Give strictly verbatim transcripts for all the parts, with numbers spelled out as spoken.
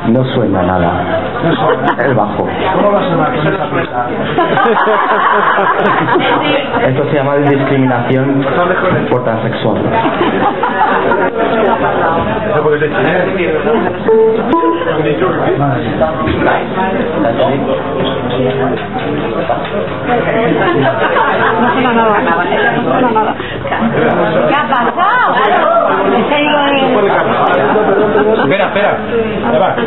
No suena nada. El bajo. ¿Cómo va a sonar con esa presa? Esto se llama discriminación por transexual. No, porque te No suena nada, nada, no suena nada. ¿Qué ha pasado? Espera, espera. Ya va.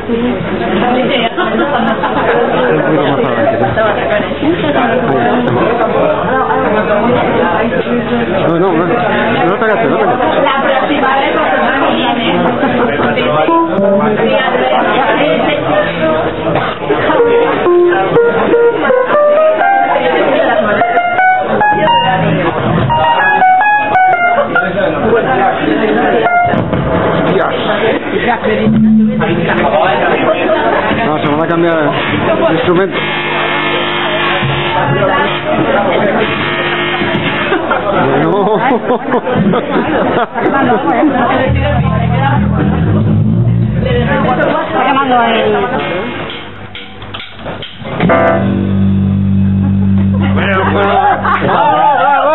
No, no, no, no te hagas, no te hagas. La próxima vez No, se me va a cambiar el instrumento. No. Está llamando a él. Bueno, bueno. ¡Bravo!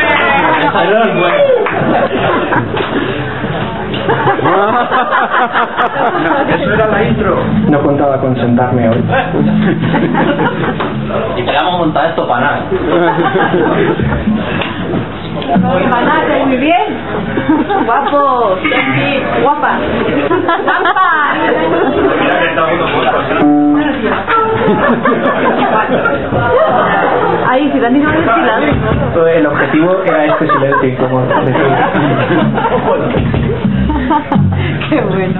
Eso era la intro. No contaba con sentarme hoy. Y te vamos a montar esto para nada. Banate, muy bien. Guapo, sexy, guapa. ¡Guapa! Mira que está uno muerto. Ahí, si te han dicho desfilado. El objetivo era este silencio, como Qué bueno.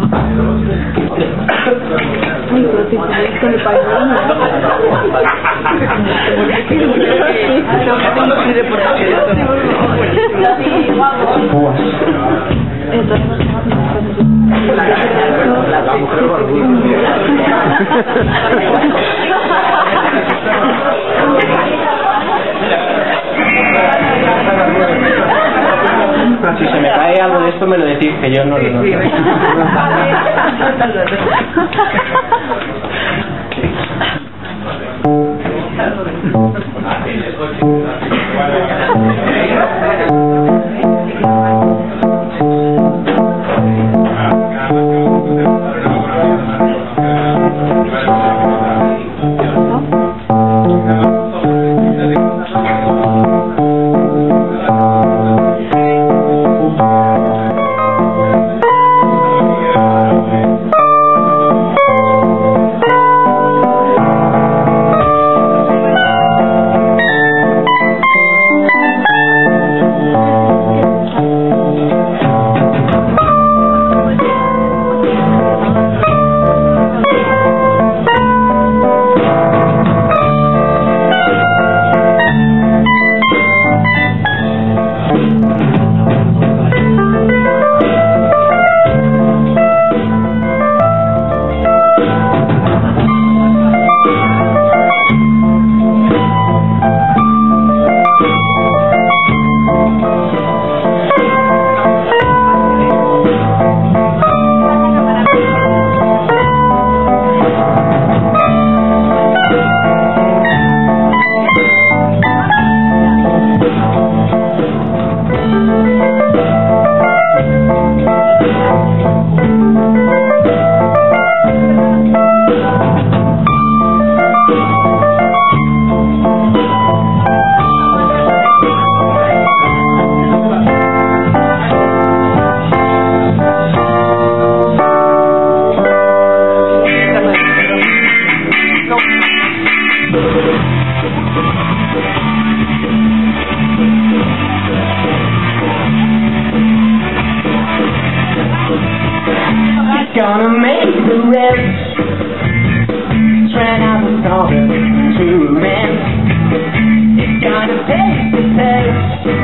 Ay, pero si te con el pañuelo. Púas. La mujer barbuda. Si se me cae algo de esto, me lo decís, que yo no lo noto. Gonna make the rest. Trying out the starter to romance. It's gonna take the test.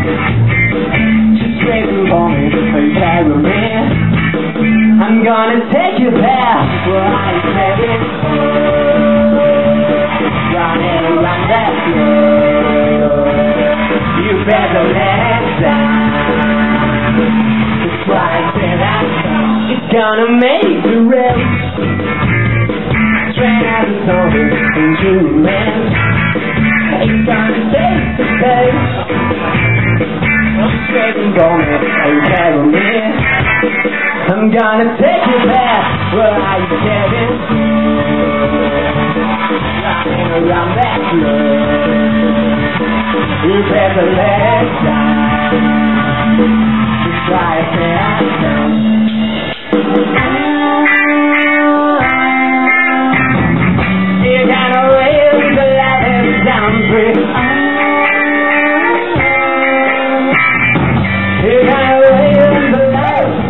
Just wait for me to carry me. I'm gonna take you there where I said it. Running around that road. You better let it down. That's why I said that song. It's gonna make the rest. for me, are you carrying me? I'm gonna take you back, where are you carrying? Running around that club, you better let it down. Just try to say I don't. You gotta raise the light down free. You gotta raise the light.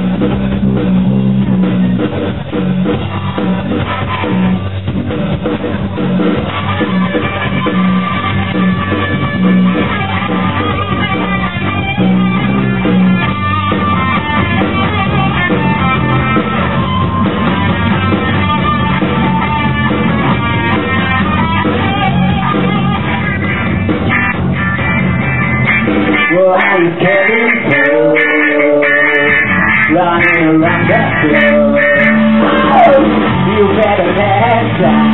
Well, how you getting through? Running around that club. Oh, you better let down.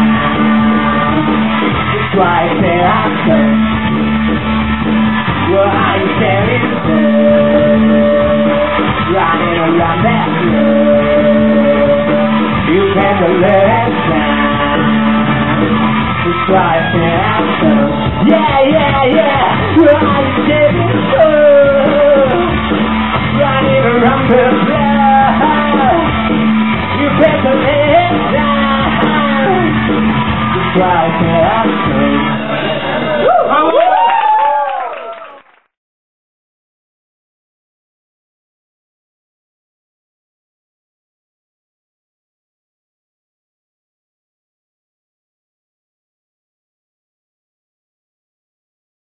Just try to say I come. Well, how you getting through? Running around that club. You better let down. Just try to say I come. Yeah, yeah, yeah. Well, how you getting through? Running around the block. You better let it down. Just try to ask me.